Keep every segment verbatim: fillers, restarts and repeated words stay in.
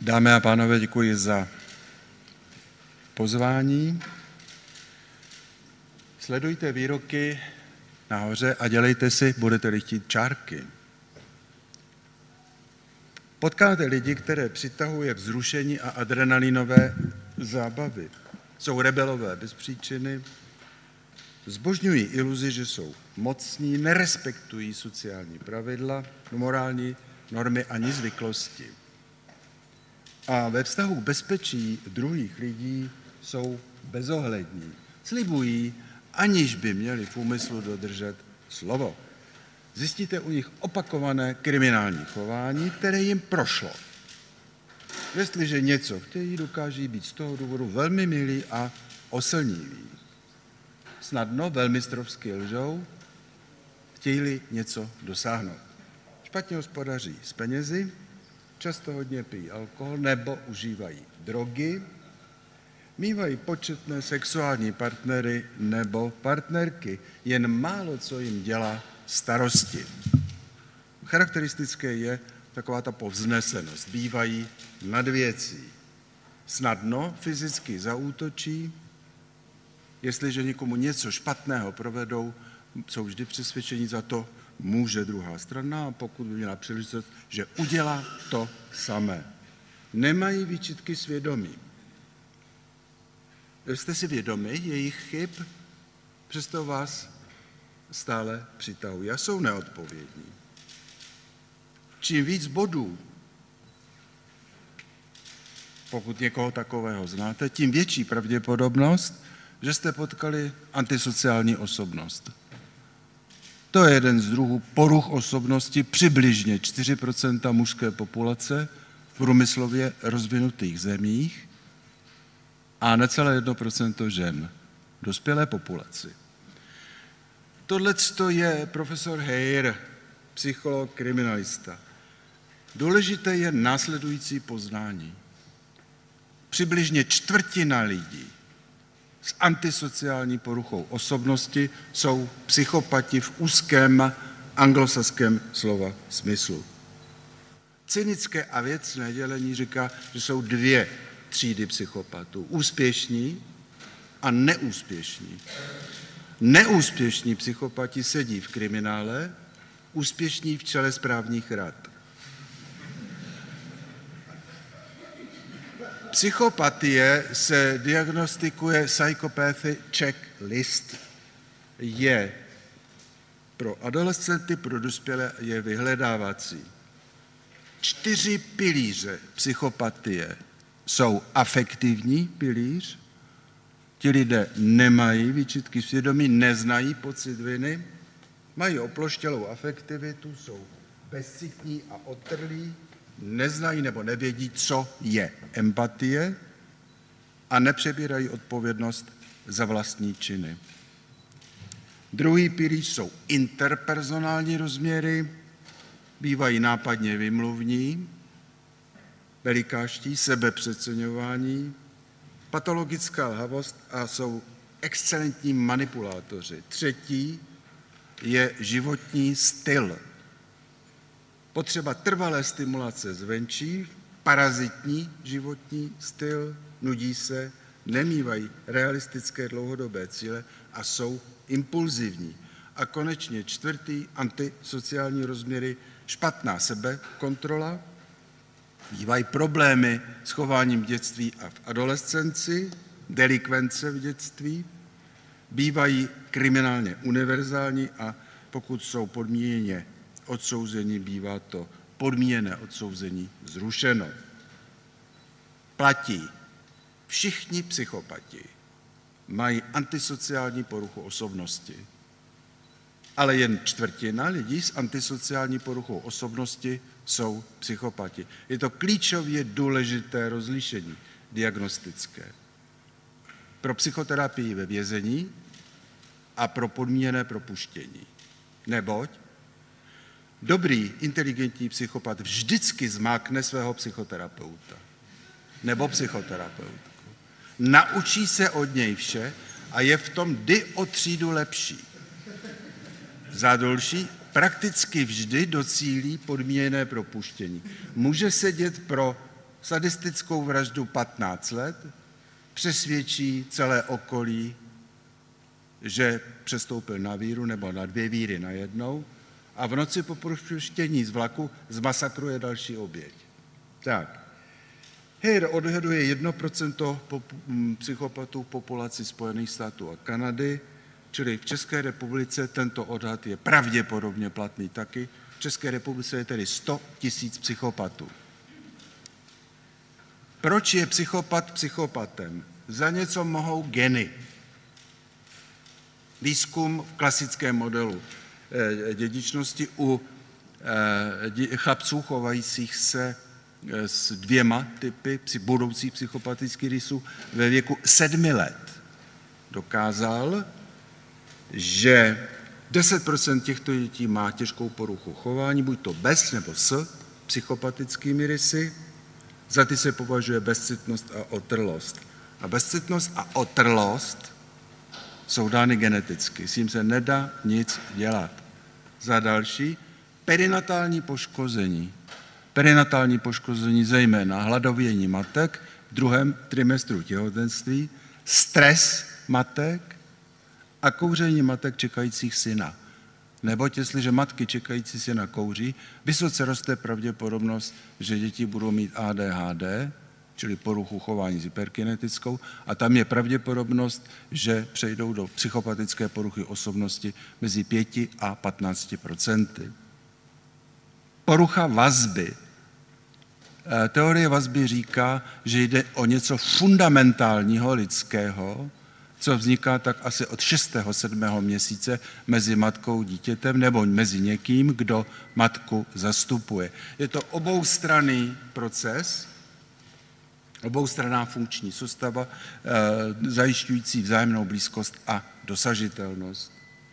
Dámy a pánové, děkuji za pozvání. Sledujte výroky nahoře a dělejte si, budete-li chtít, čárky. Potkáte lidi, které přitahuje vzrušení a adrenalinové zábavy. Jsou rebelové bez příčiny, zbožňují iluzi, že jsou mocní, nerespektují sociální pravidla, morální normy ani zvyklosti. A ve vztahu k bezpečí druhých lidí jsou bezohlední. Slibují, aniž by měli v úmyslu dodržet slovo. Zjistíte u nich opakované kriminální chování, které jim prošlo. Jestliže něco chtějí, dokáží být z toho důvodu velmi milí a oslniví. Snadno, velmistrovsky lžou, chtějí něco dosáhnout. Špatně hospodaří s penězi, často hodně pijí alkohol nebo užívají drogy, mívají početné sexuální partnery nebo partnerky, jen málo co jim dělá starosti. Charakteristické je taková ta povznesenost, bývají nad věcí. Snadno fyzicky zaútočí, jestliže někomu něco špatného provedou, jsou vždy přesvědčeni, za to může druhá strana, a pokud by měla příležitost, že udělá to samé. Nemají výčitky svědomí. Jste si vědomi jejich chyb, přesto vás stále přitahují a jsou neodpovědní. Čím víc bodů, pokud někoho takového znáte, tím větší pravděpodobnost, že jste potkali antisociální osobnost. To je jeden z druhů poruch osobnosti přibližně čtyři procenta mužské populace v průmyslově rozvinutých zemích a necelé jedno procento žen, dospělé populaci. Tohle je profesor Heyer, psycholog, kriminalista. Důležité je následující poznání. Přibližně čtvrtina lidí s antisociální poruchou osobnosti jsou psychopati v úzkém anglosaském slova smyslu. Cynické a věcné dělení říká, že jsou dvě třídy psychopatů. Úspěšní a neúspěšní. Neúspěšní psychopati sedí v kriminále, úspěšní v čele správních rad. Psychopatie se diagnostikuje Psychopathy Checklist. Je pro adolescenty, pro dospělé je vyhledávací. Čtyři pilíře psychopatie jsou afektivní pilíř. Ti lidé nemají výčitky svědomí, neznají pocit viny, mají oploštělou afektivitu, jsou bezcitní a otrlí, neznají nebo nevědí, co je empatie a nepřebírají odpovědnost za vlastní činy. Druhý pilíř jsou interpersonální rozměry, bývají nápadně vymluvní, velikáští, sebepřeceňování, patologická lhavost a jsou excelentní manipulátoři. Třetí je životní styl. Potřeba trvalé stimulace zvenčí, parazitní životní styl, nudí se, nemývají realistické dlouhodobé cíle a jsou impulzivní. A konečně čtvrtý, antisociální rozměry, špatná sebekontrola, bývají problémy s chováním v dětství a v adolescenci, delikvence v dětství, bývají kriminálně univerzální a pokud jsou podmíněně odsouzení, bývá to podmíněné odsouzení zrušeno. Platí. Všichni psychopati mají antisociální poruchu osobnosti, ale jen čtvrtina lidí s antisociální poruchou osobnosti jsou psychopati. Je to klíčově důležité rozlišení diagnostické. Pro psychoterapii ve vězení a pro podmíněné propuštění. Neboť dobrý, inteligentní psychopat vždycky zmákne svého psychoterapeuta nebo psychoterapeutku. Naučí se od něj vše a je v tom kdy o třídu lepší. Za další, prakticky vždy docílí podmíněné propuštění. Může sedět pro sadistickou vraždu patnáct let, přesvědčí celé okolí, že přestoupil na víru nebo na dvě víry najednou a v noci po propuštění z vlaku zmasakruje další oběť. Tak. Hejr odhaduje jedno procento psychopatů v populaci Spojených států a Kanady, čili v České republice tento odhad je pravděpodobně platný taky. V České republice je tedy sto tisíc psychopatů. Proč je psychopat psychopatem? Za něco mohou geny. Výzkum v klasickém modelu dědičnosti u chlapců chovajících se s dvěma typy budoucích psychopatických rysů ve věku sedmi let dokázal, že deset procent těchto dětí má těžkou poruchu chování, buď to bez nebo s psychopatickými rysy. Za ty se považuje bezcitnost a otrlost. A bezcitnost a otrlost jsou dány geneticky. S tím se nedá nic dělat. Za další, perinatální poškození. Perinatální poškození zejména hladovění matek v druhém trimestru těhotenství, stres matek a kouření matek čekajících syna. Neboť jestliže matky čekající syna kouří, vysoce roste pravděpodobnost, že děti budou mít A D H D, čili poruchu chování s hyperkinetickou, a tam je pravděpodobnost, že přejdou do psychopatické poruchy osobnosti mezi pěti a patnácti procenty. Porucha vazby. Teorie vazby říká, že jde o něco fundamentálního lidského, co vzniká tak asi od šestého sedmého měsíce mezi matkou a dítětem nebo mezi někým, kdo matku zastupuje. Je to oboustranný proces, oboustranná funkční soustava, e, zajišťující vzájemnou blízkost a dosažitelnost.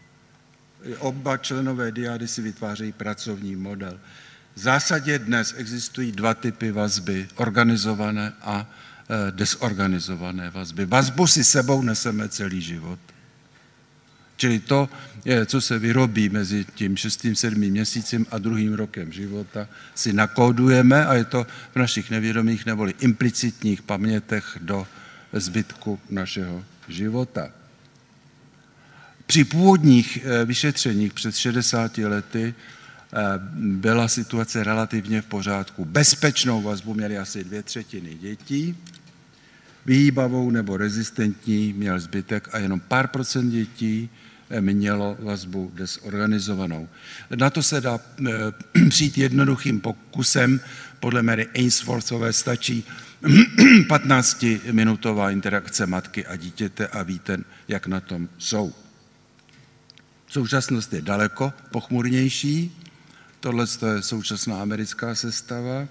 Oba členové diády si vytvářejí pracovní model. V zásadě dnes existují dva typy vazby, organizované a e, desorganizované vazby. Vazbu si sebou neseme celý život. Čili to, je, co se vyrobí mezi tím šestým, sedmým měsícem a druhým rokem života, si nakódujeme a je to v našich nevědomých neboli implicitních pamětech do zbytku našeho života. Při původních vyšetřeních před šedesáti lety byla situace relativně v pořádku. Bezpečnou vazbu měly asi dvě třetiny dětí, vyhýbavou nebo rezistentní měl zbytek a jenom pár procent dětí mělo vazbu desorganizovanou. Na to se dá přijít jednoduchým pokusem. Podle Mary Ainsworthové stačí patnáctiminutová interakce matky a dítěte a víte, jak na tom jsou. Současnost je daleko pochmurnější. Tohle je současná americká sestava,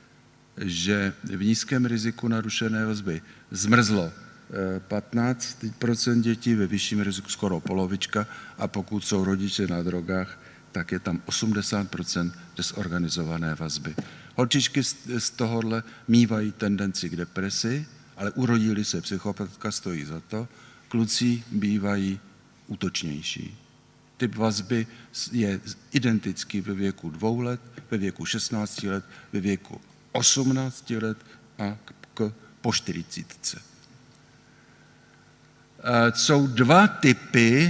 že v nízkém riziku narušené vazby zmrzlo patnáct procent dětí, ve vyšším riziku skoro polovička a pokud jsou rodiče na drogách, tak je tam osmdesát procent desorganizované vazby. Holčičky z tohohle mívají tendenci k depresi, ale urodí-li se psychopatka, stojí za to. Kluci bývají útočnější. Typ vazby je identický ve věku dvou let, ve věku šestnácti let, ve věku osmnácti let a k, po čtyřicítce. Jsou dva typy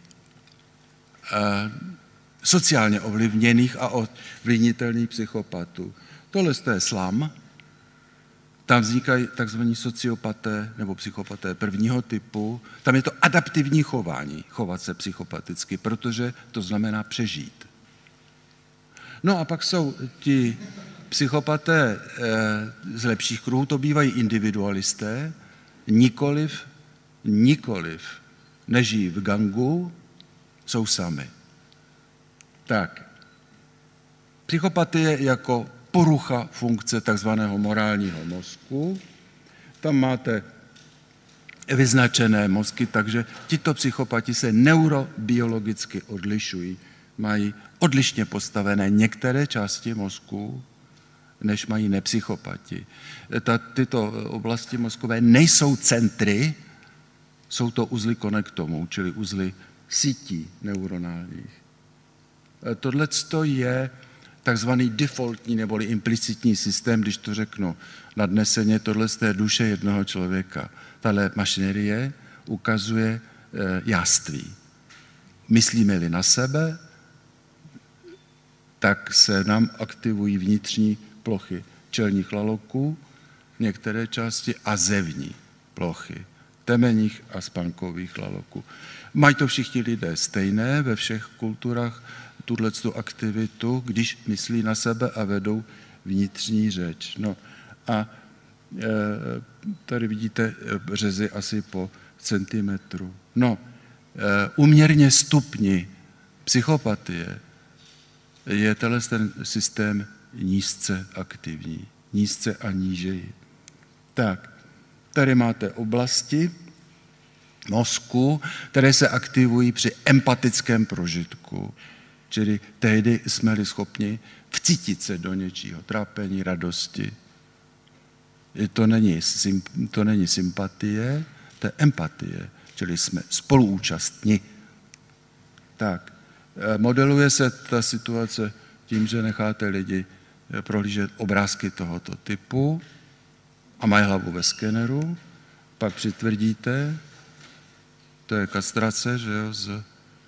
sociálně ovlivněných a ovlivnitelných psychopatů. Tohle je slam, tam vznikají takzvaní sociopaté nebo psychopaté prvního typu, tam je to adaptivní chování, chovat se psychopaticky, protože to znamená přežít. No a pak jsou ti psychopaté z lepších kruhů, to bývají individualisté, nikoliv, nikoliv nežijí v gangu, jsou sami. Tak, psychopatie jako porucha funkce takzvaného morálního mozku. Tam máte vyznačené mozky, takže tito psychopati se neurobiologicky odlišují. Mají odlišně postavené některé části mozku, než mají nepsychopati. Ta, tyto oblasti mozkové nejsou centry, jsou to uzly konektomů, čili uzly sítí neuronálních. Tohle je takzvaný defaultní neboli implicitní systém, když to řeknu nadneseně, tohle z té duše jednoho člověka. Tahle mašinerie ukazuje e, jáství. Myslíme-li na sebe, tak se nám aktivují vnitřní plochy čelních laloků, některé části a zevní plochy temenních a spankových laloků. Mají to všichni lidé stejné ve všech kulturách, tuhletu aktivitu, když myslí na sebe a vedou vnitřní řeč. No a e, tady vidíte řezy asi po centimetru. No, e, uměrně stupni psychopatie je tenhle ten systém nízce aktivní, nízce a nížeji. Tak, tady máte oblasti mozku, které se aktivují při empatickém prožitku. Čili tehdy jsme-li schopni vcítit se do něčího, trápení, radosti. To není, to není sympatie, to je empatie, čili jsme spoluúčastní. Tak, modeluje se ta situace tím, že necháte lidi prohlížet obrázky tohoto typu a mají hlavu ve skeneru, pak přitvrdíte, to je kastrace, že jo, z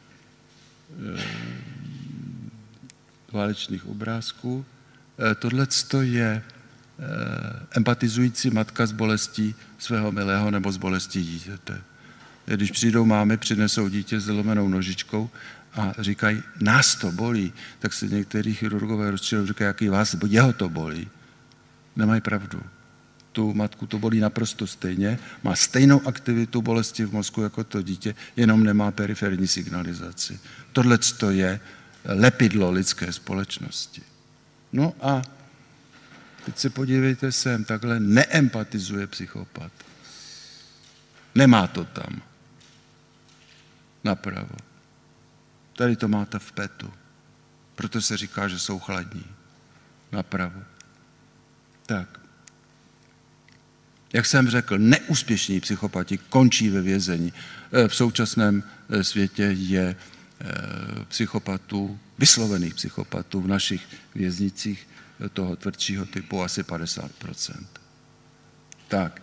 válečných obrázků. Tohle je empatizující matka s bolestí svého milého nebo s bolestí dítěte. Když přijdou mámy, přinesou dítě s zlomenou nožičkou a říkají, nás to bolí, tak se některý chirurgové rozčilou říkají, jaký vás, jeho to bolí. Nemají pravdu. Tu matku to bolí naprosto stejně, má stejnou aktivitu bolesti v mozku jako to dítě, jenom nemá periferní signalizaci. Tohle je lepidlo lidské společnosti. No a teď se podívejte sem, takhle neempatizuje psychopat. Nemá to tam. Napravo. Tady to máte v petu. Proto se říká, že jsou chladní. Napravo. Tak. Jak jsem řekl, neúspěšní psychopati končí ve vězení. V současném světě je psychopatů, vyslovených psychopatů v našich věznicích toho tvrdšího typu asi padesát procent. Tak,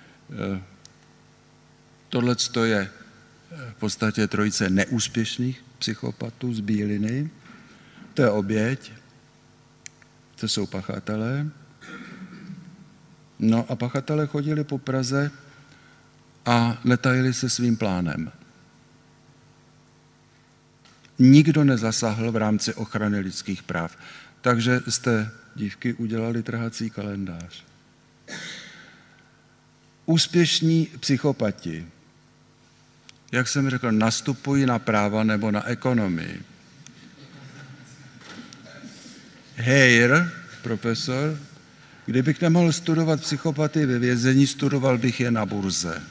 tohle je v podstatě trojice neúspěšných psychopatů z bíliny. To je oběť, to jsou pachatelé. No a pachatelé chodili po Praze a netajili se svým plánem. Nikdo nezasáhl v rámci ochrany lidských práv. Takže jste, dívky, udělali trhací kalendář. Úspěšní psychopati, jak jsem řekl, nastupují na práva nebo na ekonomii. Heyr, profesor, kdybych nemohl studovat psychopatii ve vězení, studoval bych je na burze.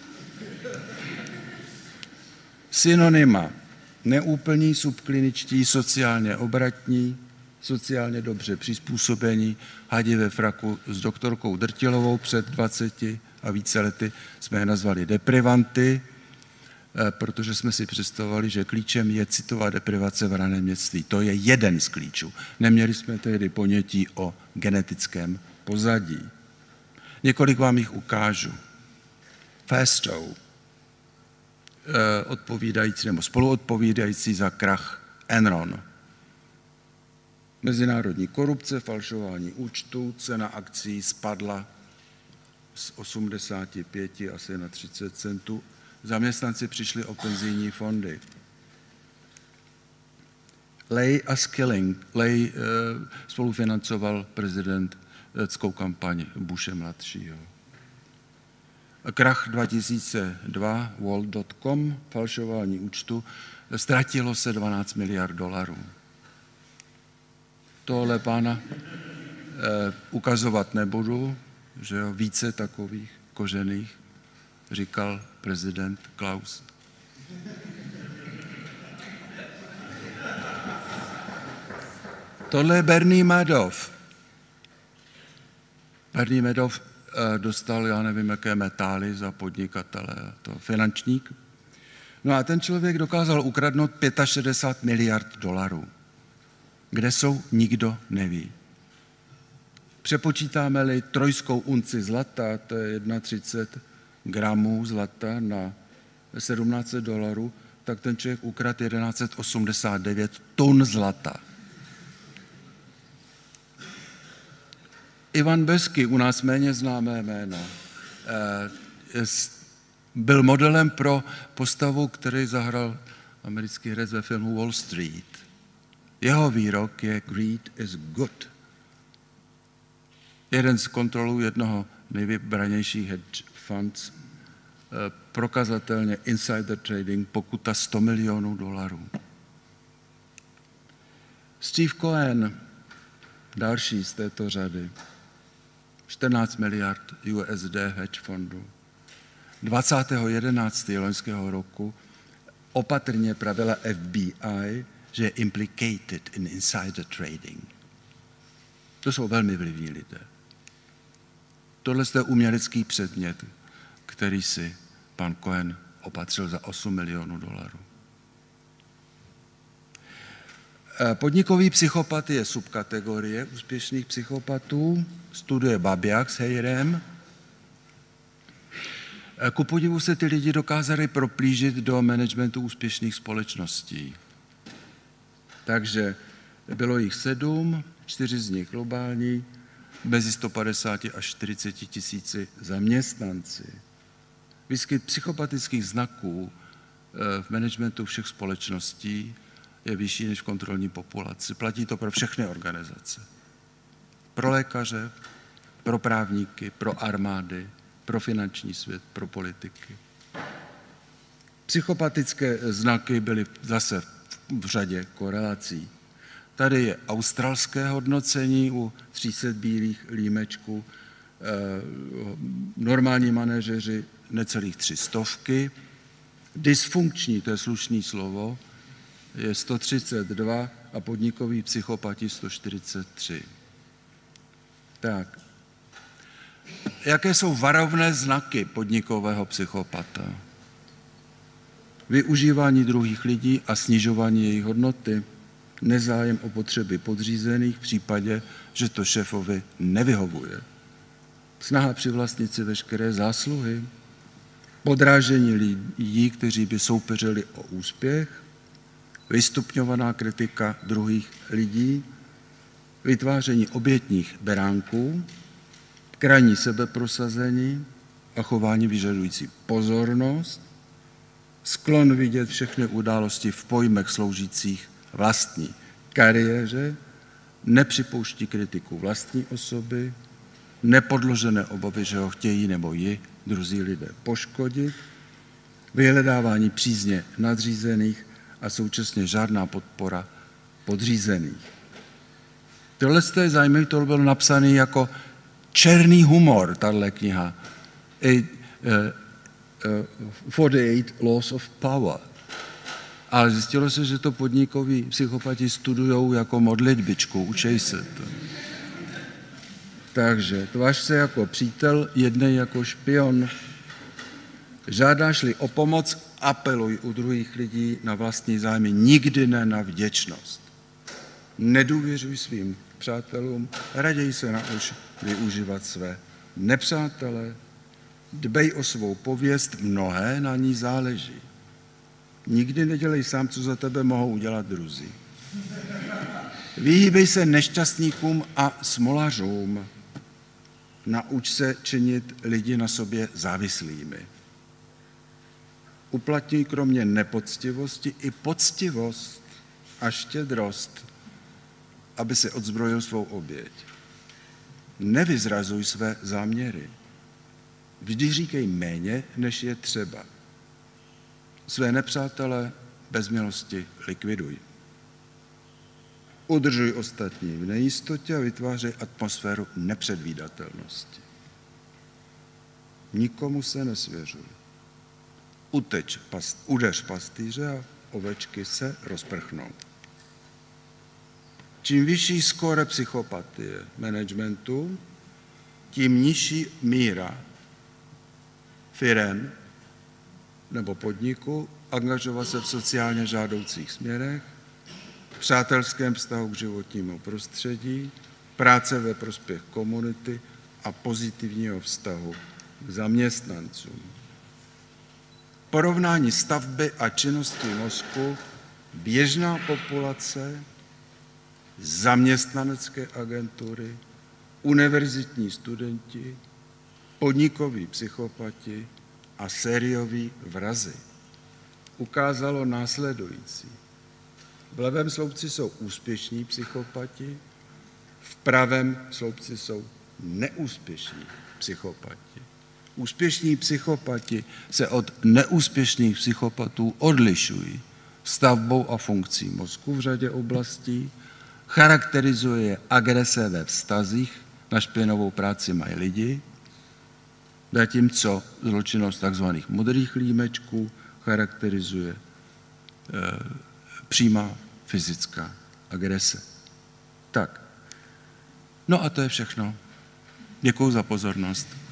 Synonyma. Neúplní, subkliničtí, sociálně obratní, sociálně dobře přizpůsobení, hadi ve fraku s doktorkou Drtilovou před dvaceti a více lety jsme je nazvali deprivanty, protože jsme si představovali, že klíčem je citová deprivace v raném dětství. To je jeden z klíčů. Neměli jsme tedy ponětí o genetickém pozadí. Několik vám jich ukážu. Fastow, odpovídající nebo spoluodpovídající za krach Enron. Mezinárodní korupce, falšování účtů, cena akcií spadla z osmdesáti pěti asi na třicet centů. Zaměstnanci přišli o penzijní fondy. Lay a Skilling. Lay e, spolufinancoval prezidentskou kampaň Bushe mladšího. Krach dva tisíce dva, Wall tečka com, falšování účtu, ztratilo se dvanáct miliard dolarů. Tohle pána e, ukazovat nebudu, že jo, více takových kožených, říkal prezident Klaus. Tohle je Bernie Madoff. Bernie Madoff dostal, já nevím, jaké metály za podnikatele, to finančník. No a ten člověk dokázal ukradnout šedesát pět miliard dolarů. Kde jsou, nikdo neví. Přepočítáme-li trojskou unci zlata, to je třicet jedna gramů zlata na sedmnáct set dolarů, tak ten člověk ukradl tisíc jedna osmdesát devět tun zlata. Ivan Besky, u nás méně známé jméno, byl modelem pro postavu, který zahrál americký herec ve filmu Wall Street. Jeho výrok je "Greed is good". Jeden z kontrolů jednoho nejvybranějších hedge funds, prokazatelně insider trading, pokuta sto milionů dolarů. Steve Cohen, další z této řady, čtrnáct miliard U S D hedge fondů. dvacátého jedenáctého loňského roku opatrně pravila F B I, že je implicated in insider trading. To jsou velmi vlivní lidé. Tohle je umělecký předmět, který si pan Cohen opatřil za osm milionů dolarů. Podnikový psychopat je subkategorie úspěšných psychopatů, studuje Babiak s Hejrem. Ku podivu se ty lidi dokázali proplížit do managementu úspěšných společností. Takže bylo jich sedm, čtyři z nich globální, mezi sto padesáti až čtyřiceti tisíci zaměstnanci. Výskyt psychopatických znaků v managementu všech společností je vyšší než v kontrolní populaci. Platí to pro všechny organizace. Pro lékaře, pro právníky, pro armády, pro finanční svět, pro politiky. Psychopatické znaky byly zase v řadě korelací. Tady je australské hodnocení u tří set bílých límečků, normální manažeři necelých tři stovky, dysfunkční, to je slušný slovo, je sto třicet dva a podnikoví psychopati sto čtyřicet tři. Tak. Jaké jsou varovné znaky podnikového psychopata? Využívání druhých lidí a snižování jejich hodnoty, nezájem o potřeby podřízených v případě, že to šéfovi nevyhovuje. Snaha přivlastnit si veškeré zásluhy, podrážení lidí, kteří by soupeřili o úspěch, vystupňovaná kritika druhých lidí, vytváření obětních beránků, krajní sebeprosazení a chování vyžadující pozornost, sklon vidět všechny události v pojmech sloužících vlastní kariéře, nepřipouští kritiku vlastní osoby, nepodložené obavy, že ho chtějí nebo ji druzí lidé poškodit, vyhledávání přízně nadřízených a současně žádná podpora podřízených. Tohle je zajímavé, to bylo napsané jako černý humor, tahle kniha. forty-eight Laws of Power. Ale zjistilo se, že to podnikoví psychopati studujou jako modlitbičku, učej se to. Takže tvář se jako přítel, jednej jako špion. Žádáš-li o pomoc, apeluj u druhých lidí na vlastní zájmy, nikdy ne na vděčnost. Nedůvěřuj svým přátelům, raději se nauč využívat své nepřátele, dbej o svou pověst, mnohé na ní záleží. Nikdy nedělej sám, co za tebe mohou udělat druzí. Vyhýbej se nešťastníkům a smolařům. Nauč se činit lidi na sobě závislými. Uplatňuj kromě nepoctivosti i poctivost a štědrost, aby se odzbrojil svou oběť. Nevyzrazuj své záměry. Vždy říkej méně, než je třeba. Své nepřátele bez milosti likviduj. Udržuj ostatní v nejistotě a vytvářej atmosféru nepředvídatelnosti. Nikomu se nesvěřuj. Uteč, past, udeř pastýře a ovečky se rozprchnou. Čím vyšší skóre psychopatie managementu, tím nižší míra firem nebo podniku angažovat se v sociálně žádoucích směrech, přátelském vztahu k životnímu prostředí, práce ve prospěch komunity a pozitivního vztahu k zaměstnancům. Porovnání stavby a činnosti mozku běžná populace, zaměstnanecké agentury, univerzitní studenti, podnikoví psychopati a sérioví vrazi ukázalo následující. V levém sloupci jsou úspěšní psychopati, v pravém sloupci jsou neúspěšní psychopati. Úspěšní psychopati se od neúspěšných psychopatů odlišují stavbou a funkcí mozku v řadě oblastí, charakterizuje je agrese ve vztazích, na špinavou práci mají lidi, zatímco zločinnost tzv. Modrých límečků charakterizuje e, přímá fyzická agrese. Tak, no a to je všechno. Děkuji za pozornost.